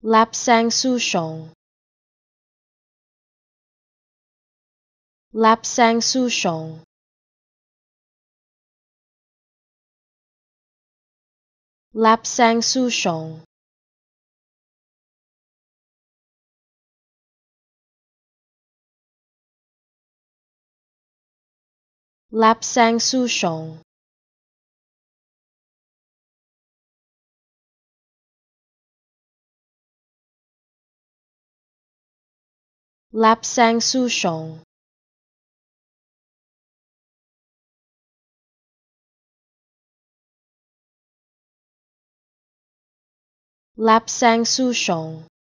lapsang souchong, lapsang souchong, lapsang souchong, lapsang souchong, lapsang souchong, lapsang souchong.